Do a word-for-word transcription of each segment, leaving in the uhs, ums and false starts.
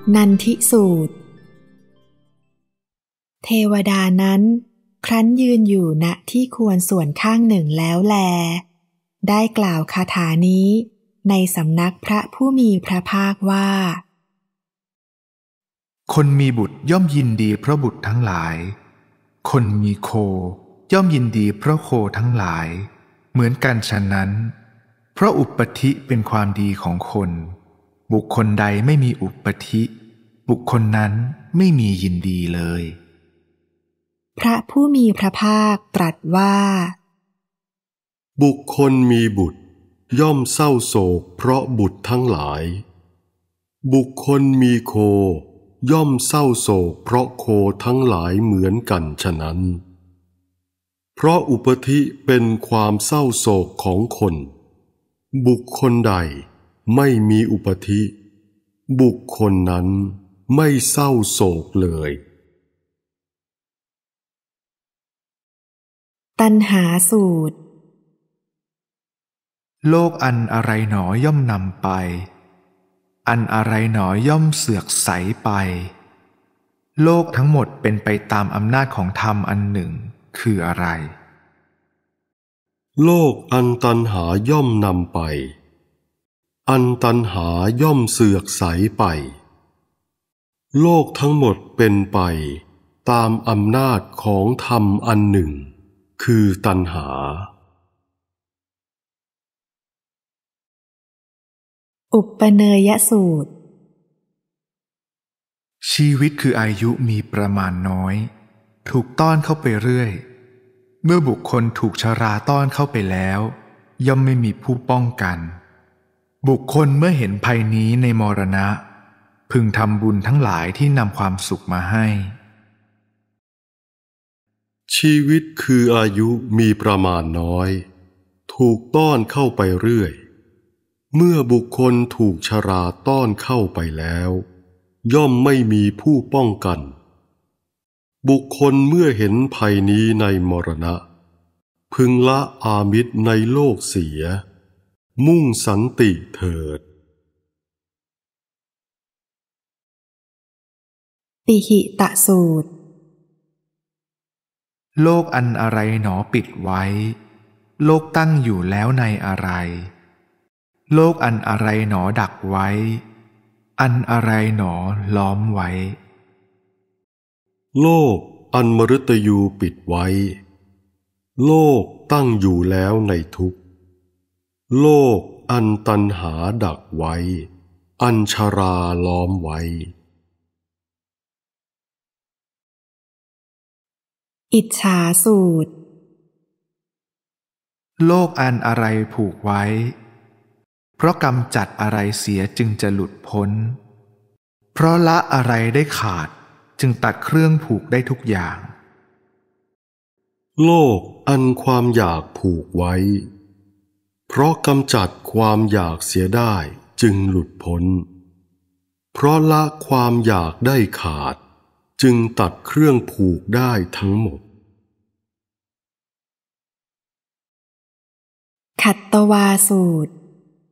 นันทิสูตรเทวดานั้นครั้นยืนอยู่ณที่ควรส่วนข้างหนึ่งแล้วแลได้กล่าวคาถานี้ในสำนักพระผู้มีพระภาคว่าคนมีบุตรย่อมยินดีเพราะบุตรทั้งหลายคนมีโคย่อมยินดีเพราะโคทั้งหลายเหมือนกันฉะนั้นเพราะอุปธิเป็นความดีของคนบุคคลใดไม่มีอุปธิบุคคลนั้นไม่มียินดีเลยพระผู้มีพระภาคตรัสว่าบุคคลมีบุตรย่อมเศร้าโศกเพราะบุตรทั้งหลายบุคคลมีโคย่อมเศร้าโศกเพราะโคทั้งหลายเหมือนกันฉะนั้นเพราะอุปธิเป็นความเศร้าโศกของคนบุคคลใดไม่มีอุปธิบุคคลนั้นไม่เศร้าโศกเลยตัณหาสูตรโลกอันอะไรหนอย่อมนำไปอันอะไรหนอย่อมเสือกใสไปโลกทั้งหมดเป็นไปตามอำนาจของธรรมอันหนึ่งคืออะไรโลกอันตัณหาย่อมนำไปอันตัณหาย่อมเสือกใสไปโลกทั้งหมดเป็นไปตามอำนาจของธรรมอันหนึ่งคือตัณหาอุปเนยสูตรชีวิตคืออายุมีประมาณน้อยถูกต้อนเข้าไปเรื่อยเมื่อบุคคลถูกชราต้อนเข้าไปแล้วย่อมไม่มีผู้ป้องกันบุคคลเมื่อเห็นภัยนี้ในมรณะพึงทำบุญทั้งหลายที่นำความสุขมาให้ชีวิตคืออายุมีประมาณน้อยถูกต้อนเข้าไปเรื่อยเมื่อบุคคลถูกชราต้อนเข้าไปแล้วย่อมไม่มีผู้ป้องกันบุคคลเมื่อเห็นภัยนี้ในมรณะพึงละอามิตรในโลกเสียมุ่งสันติเถิดปิหิตสูตรโลกอันอะไรหนอปิดไว้โลกตั้งอยู่แล้วในอะไรโลกอันอะไรหนอดักไว้อันอะไรหนอล้อมไว้โลกอันมฤตยูปิดไว้โลกตั้งอยู่แล้วในทุกข์โลกอันตัณหาดักไว้อันชราล้อมไว้อิจฉาสูตรโลกอันอะไรผูกไว้เพราะกำจัดอะไรเสียจึงจะหลุดพ้นเพราะละอะไรได้ขาดจึงตัดเครื่องผูกได้ทุกอย่างโลกอันความอยากผูกไว้เพราะกำจัดความอยากเสียได้จึงหลุดพ้นเพราะละความอยากได้ขาดจึงตัดเครื่องผูกได้ทั้งหมดขัตตวาสูตร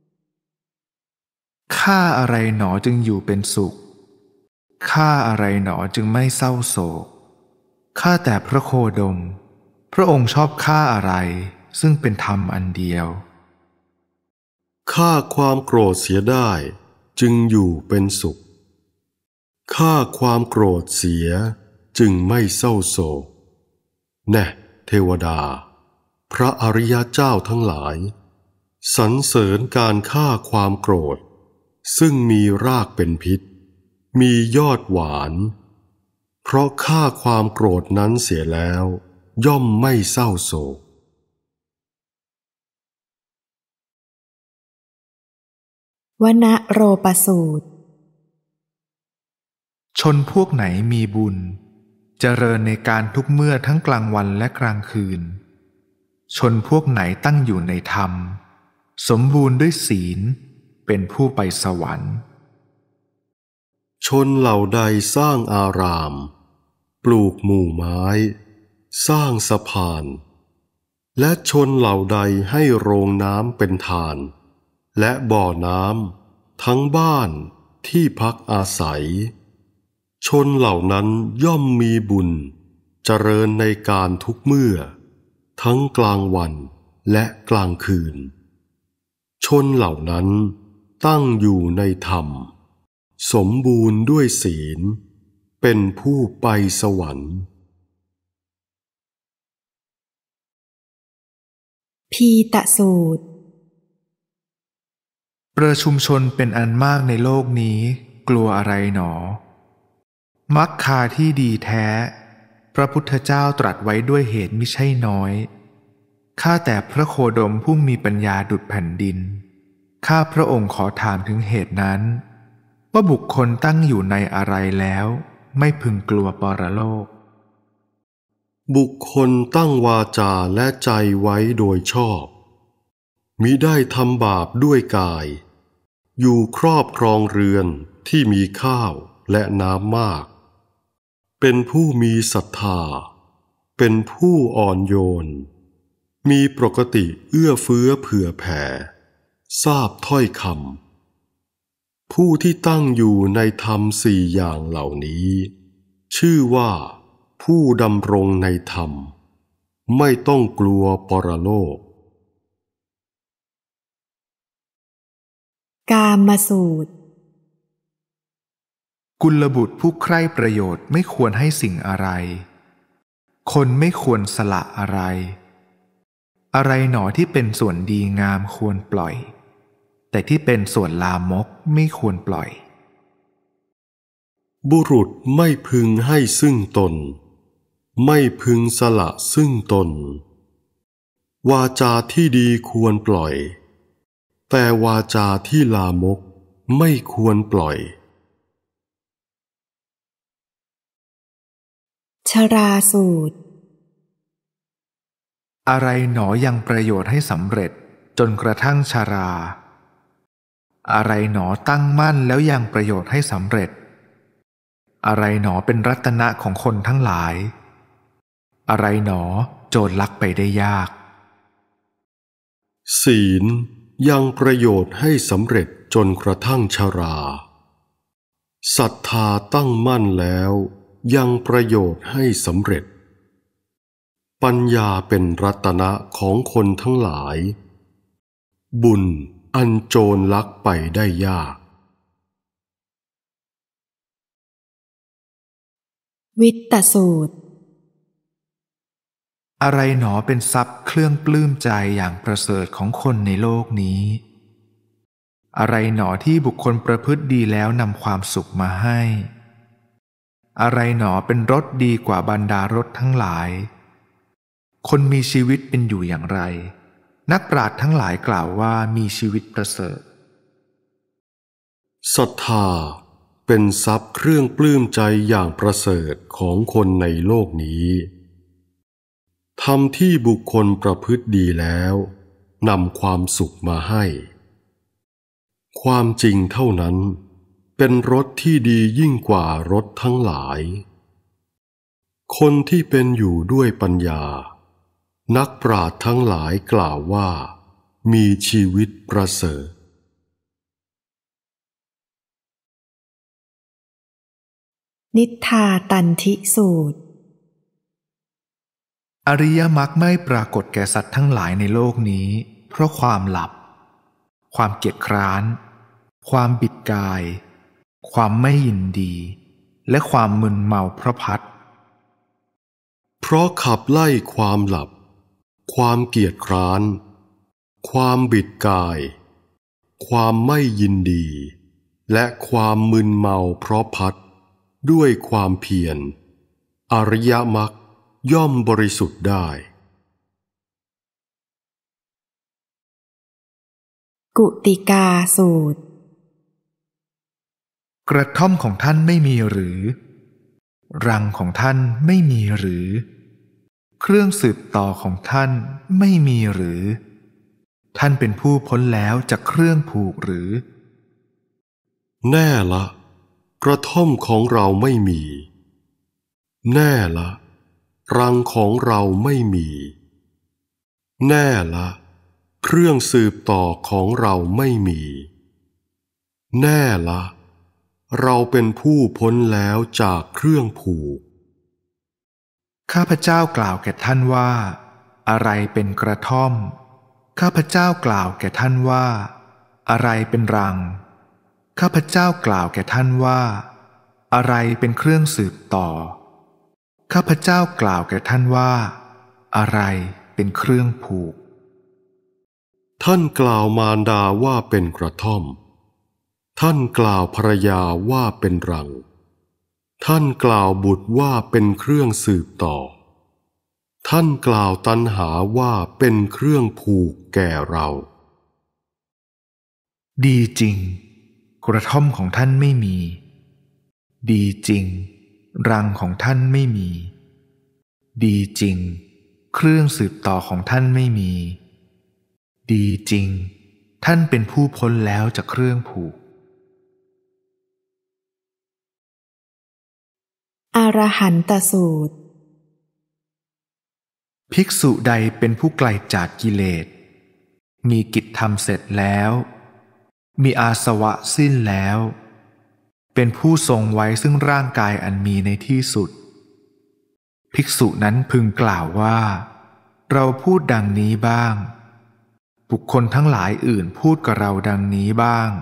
ข้าอะไรหนอจึงอยู่เป็นสุขข้าอะไรหนอจึงไม่เศร้าโศกข้าแต่พระโคดมพระองค์ชอบข้าอะไรซึ่งเป็นธรรมอันเดียวข้าความโกรธเสียได้จึงอยู่เป็นสุขข้าความโกรธเสียจึงไม่เศร้าโศกแน่เทวดาพระอริยเจ้าทั้งหลายสรรเสริญการฆ่าความโกรธซึ่งมีรากเป็นพิษมียอดหวานเพราะฆ่าความโกรธนั้นเสียแล้วย่อมไม่เศร้าโศกวนโรปสูตรชนพวกไหนมีบุญเจริญในการทุกเมื่อทั้งกลางวันและกลางคืนชนพวกไหนตั้งอยู่ในธรรมสมบูรณ์ด้วยศีลเป็นผู้ไปสวรรค์ชนเหล่าใดสร้างอารามปลูกหมู่ไม้สร้างสะพานและชนเหล่าใดให้โรงน้ำเป็นทานและบ่อน้ำทั้งบ้านที่พักอาศัยชนเหล่านั้นย่อมมีบุญเจริญในการทุกเมื่อทั้งกลางวันและกลางคืนชนเหล่านั้นตั้งอยู่ในธรรมสมบูรณ์ด้วยศีลเป็นผู้ไปสวรรค์พีตสูตรประชุมชนเป็นอันมากในโลกนี้กลัวอะไรหนอมักคาที่ดีแท้พระพุทธเจ้าตรัสไว้ด้วยเหตุมิใช่น้อยข้าแต่พระโคดมผู้มีปัญญาดุจแผ่นดินข้าพระองค์ขอถามถึงเหตุนั้นว่าบุคคลตั้งอยู่ในอะไรแล้วไม่พึงกลัวปรโลกบุคคลตั้งวาจาและใจไว้โดยชอบมิได้ทำบาปด้วยกายอยู่ครอบครองเรือนที่มีข้าวและน้ำมากเป็นผู้มีศรัทธาเป็นผู้อ่อนโยนมีปกติเอื้อเฟื้อเผื่อแผ่ทราบถ้อยคำผู้ที่ตั้งอยู่ในธรรมสี่อย่างเหล่านี้ชื่อว่าผู้ดำรงในธรรมไม่ต้องกลัวปรโลกกามสูตรกุลบุตรผู้ใคร่ประโยชน์ไม่ควรให้สิ่งอะไรคนไม่ควรสละอะไรอะไรหนอที่เป็นส่วนดีงามควรปล่อยแต่ที่เป็นส่วนลามกไม่ควรปล่อยบุรุษไม่พึงให้ซึ่งตนไม่พึงสละซึ่งตนวาจาที่ดีควรปล่อยแต่วาจาที่ลามกไม่ควรปล่อยชราสูตรอะไรหนอยังประโยชน์ให้สำเร็จจนกระทั่งชราอะไรหนอตั้งมั่นแล้วยังประโยชน์ให้สำเร็จอะไรหนอเป็นรัตนะของคนทั้งหลายอะไรหนอโจรลักไปได้ยากศีลยังประโยชน์ให้สำเร็จจนกระทั่งชราศรัทธาตั้งมั่นแล้วยังประโยชน์ให้สำเร็จปัญญาเป็นรัตนะของคนทั้งหลายบุญอันโจรลักไปได้ยากวิตตสูตรอะไรหนอเป็นทรัพย์เครื่องปลื้มใจอย่างประเสริฐของคนในโลกนี้อะไรหนอที่บุคคลประพฤติดีแล้วนำความสุขมาให้อะไรหนอเป็นรสดีกว่าบรรดารสทั้งหลายคนมีชีวิตเป็นอยู่อย่างไรนักปราชญ์ทั้งหลายกล่าวว่ามีชีวิตประเสริฐศรัทธาเป็นทรัพย์เครื่องปลื้มใจอย่างประเสริฐของคนในโลกนี้ธรรมที่บุคคลประพฤติดีแล้วนำความสุขมาให้ความจริงเท่านั้นเป็นรสที่ดียิ่งกว่ารสทั้งหลายคนที่เป็นอยู่ด้วยปัญญานักปราชญ์ทั้งหลายกล่าวว่ามีชีวิตประเสริฐนิทธาตันธิสูตรอริยมรรคไม่ปรากฏแก่สัตว์ทั้งหลายในโลกนี้เพราะความหลับความเกียจคร้านความบิดกายความไม่ยินดีและความมึนเมาเพราะพัดเพราะขับไล่ความหลับความเกียจคร้านความบิดกายความไม่ยินดีและความมึนเมาเพราะพัดด้วยความเพียรอริยมรรคย่อมบริสุทธิ์ได้กุติกาสูตรกระท่อมของท่านไม่มีหรือรังของท่านไม่มีหรือเครื่องสืบต่อของท่านไม่มีหรือท่านเป็นผู้พ้นแล้วจากเครื่องผูกหรือแน่ละกระท่อมของเราไม่มีแน่ละรังของเราไม่มีแน่ละเครื่องสืบต่อของเราไม่มีแน่ละเราเป็นผู้พ้นแล้วจากเครื่องผูกข้าพเจ้ากล่าวแก่ท่านว่าอะไรเป็นกระท่อมข้าพเจ้ากล่าวแก่ท่านว่าอะไรเป็นรังข้าพเจ้ากล่าวแก่ท่านว่าอะไรเป็นเครื่องสืบต่อข้าพเจ้ากล่าวแก่ท่านว่าอะไรเป็นเครื่องผูกท่านกล่าวมารดาว่าเป็นกระท่อมท่านกล่าวภรรยาว่าเป็นรังท่านกล่าวบุตรว่าเป็นเครื่องสืบต่อท่านกล่าวตัณหาว่าเป็นเครื่องผูกแก่เราดีจริงกระท่อมของท่านไม่มีดีจริงรังของท่านไม่มีดีจริงเครื่องสืบต่อของท่านไม่มีดีจริงท่านเป็นผู้พ้นแล้วจากเครื่องผูกอรหันตสูตรภิกษุใดเป็นผู้ไกลจากกิเลสมีกิจทำเสร็จแล้วมีอาสวะสิ้นแล้วเป็นผู้ทรงไว้ซึ่งร่างกายอันมีในที่สุดภิกษุนั้นพึงกล่าวว่าเราพูดดังนี้บ้างบุคคลทั้งหลายอื่นพูดกับเราดังนี้บ้าง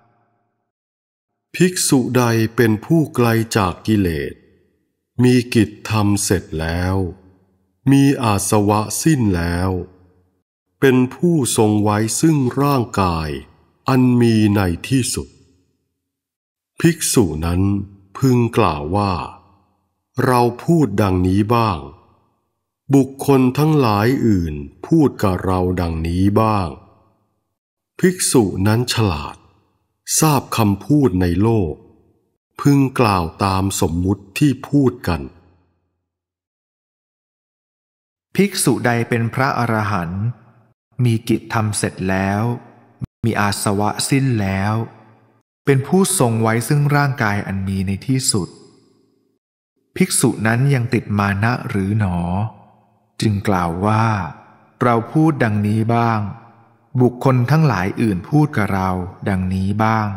ภิกษุใดเป็นผู้ไกลจากกิเลสมีกิจทำเสร็จแล้วมีอาสวะสิ้นแล้วเป็นผู้ทรงไว้ซึ่งร่างกายอันมีในที่สุดภิกษุนั้นพึงกล่าวว่าเราพูดดังนี้บ้างบุคคลทั้งหลายอื่นพูดกับเราดังนี้บ้างภิกษุนั้นฉลาดทราบคำพูดในโลกพึงกล่าวตามสมมุติที่พูดกันภิกษุใดเป็นพระอรหันต์มีกิจทำเสร็จแล้วมีอาสวะสิ้นแล้วเป็นผู้ทรงไว้ซึ่งร่างกายอันมีในที่สุดภิกษุนั้นยังติดมานะหรือหนอจึงกล่าวว่าเราพูดดังนี้บ้างบุคคลทั้งหลายอื่นพูดกับเราดังนี้บ้าง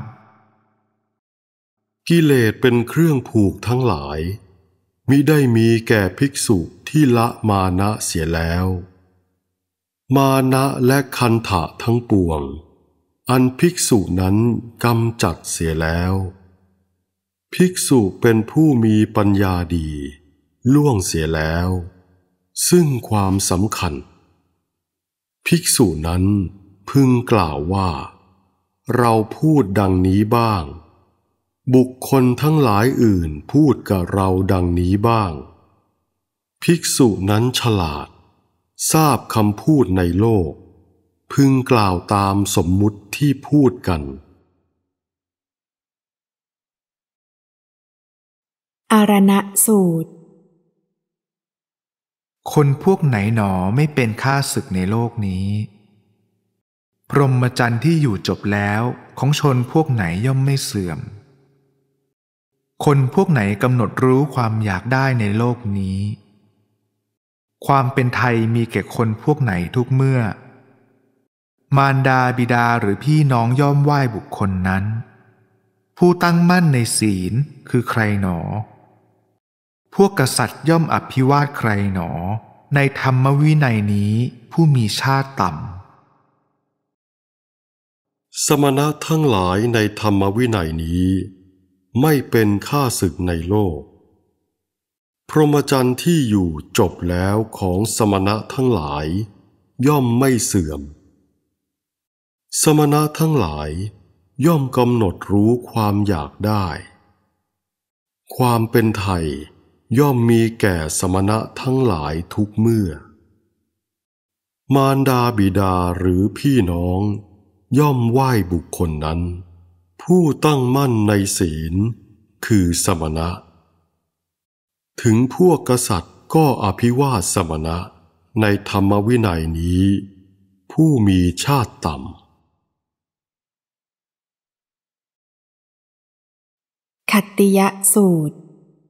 กิเลสเป็นเครื่องผูกทั้งหลายมิได้มีแก่ภิกษุที่ละมานะเสียแล้วมานะและคันถะทั้งปวงอันภิกษุนั้นกำจัดเสียแล้วภิกษุเป็นผู้มีปัญญาดีล่วงเสียแล้วซึ่งความสำคัญภิกษุนั้นพึงกล่าวว่าเราพูดดังนี้บ้างบุคคลทั้งหลายอื่นพูดกับเราดังนี้บ้างภิกษุนั้นฉลาดทราบคำพูดในโลกพึงกล่าวตามสมมุติที่พูดกันอารณสูตรคนพวกไหนหนอไม่เป็นข้าศึกในโลกนี้พรหมจรรย์ที่อยู่จบแล้วของชนพวกไหนย่อมไม่เสื่อมคนพวกไหนกำหนดรู้ความอยากได้ในโลกนี้ความเป็นไทยมีแก่คนพวกไหนทุกเมื่อมารดาบิดาหรือพี่น้องย่อมไหว้บุคคลนั้นผู้ตั้งมั่นในศีลคือใครหนอพวกกษัตริย์ย่อมอภิวาทใครหนอในธรรมวินัยนี้ผู้มีชาติต่ำสมณะทั้งหลายในธรรมวินัยนี้ไม่เป็นข้าศึกในโลกพรหมจรรย์ที่อยู่จบแล้วของสมณะทั้งหลายย่อมไม่เสื่อมสมณะทั้งหลายย่อมกำหนดรู้ความอยากได้ความเป็นไทยย่อมมีแก่สมณะทั้งหลายทุกเมื่อมารดาบิดาหรือพี่น้องย่อมไหว้บุคคลนั้นผู้ตั้งมั่นในศีลคือสมณะถึงพวกกษัตริย์ก็อภิวาทสมณะในธรรมวินัยนี้ผู้มีชาติต่ำขัตติยสูตร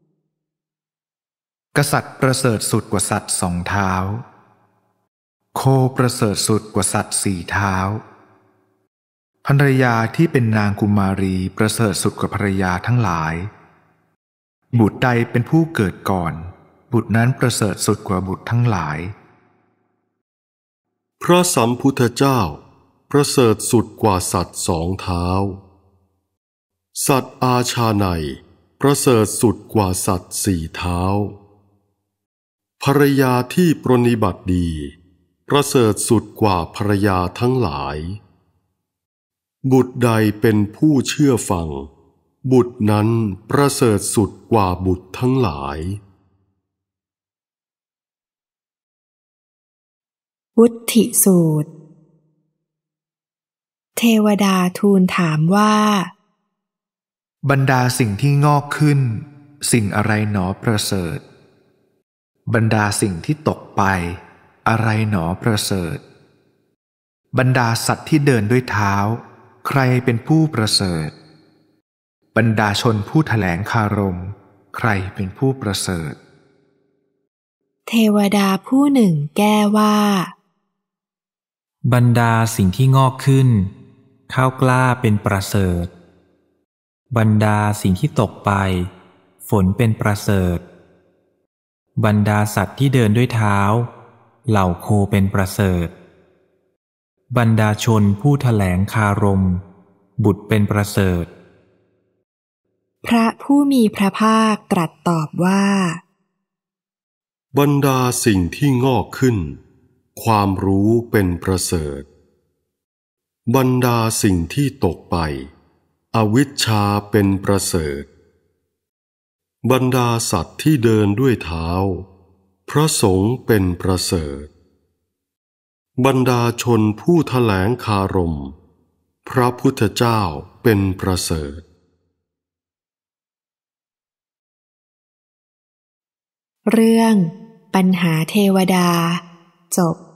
กษัตริย์ประเสริฐสุดกว่าสัตว์สองเท้าโคประเสริฐสุดกว่าสัตว์สี่เท้าภรรยาที่เป็นนางกุมารีประเสริฐสุดกว่าภรรยาทั้งหลายบุตรใดเป็นผู้เกิดก่อนบุตรนั้นประเสริฐสุดกว่าบุตรทั้งหลายพระสัมพุทธเจ้าประเสริฐสุดกว่าสัตว์สองเท้าสัตว์อาชาไนยประเสริฐสุดกว่าสัตว์สี่เท้าภรรยาที่ปรนนิบัติดีประเสริฐสุดกว่าภรรยาทั้งหลายบุตรใดเป็นผู้เชื่อฟังบุตรนั้นประเสริฐสุดกว่าบุตรทั้งหลายวุฒิสูตรเทวดาทูลถามว่าบรรดาสิ่งที่งอกขึ้นสิ่งอะไรหนอประเสริฐบรรดาสิ่งที่ตกไปอะไรหนอประเสริฐบรรดาสัตว์ที่เดินด้วยเท้าใครเป็นผู้ประเสริฐบรรดาชนผู้แถลงคารมใครเป็นผู้ประเสริฐเทวดาผู้หนึ่งแก้ว่าบรรดาสิ่งที่งอกขึ้นข้าวกล้าเป็นประเสริฐบรรดาสิ่งที่ตกไปฝนเป็นประเสริฐบรรดาสัตว์ที่เดินด้วยเท้าเหล่าโคเป็นประเสริฐบรรดาชนผู้แถลงคารมบุตรเป็นประเสริฐพระผู้มีพระภาคตรัสตอบว่าบรรดาสิ่งที่งอกขึ้นความรู้เป็นประเสริฐบรรดาสิ่งที่ตกไปอวิชชาเป็นประเสริฐบรรดาสัตว์ที่เดินด้วยเท้าพระสงฆ์เป็นประเสริฐบรรดาชนผู้แถลงคารมพระพุทธเจ้าเป็นประเสริฐเรื่องปัญหาเทวดาจบ